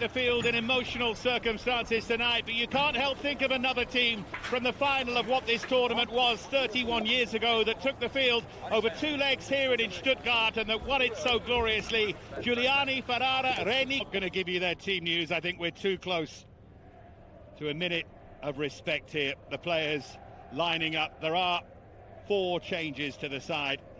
the field in emotional circumstances tonight, but you can't help think of another team from the final of what this tournament was 31 years ago that took the field over 2 legs here in Stuttgart and that won it so gloriously. Giuliani, Ferrara, Reni. Not going to give you their team news. I think we're too close to a minute of respect here. The players lining up. There are 4 changes to the side.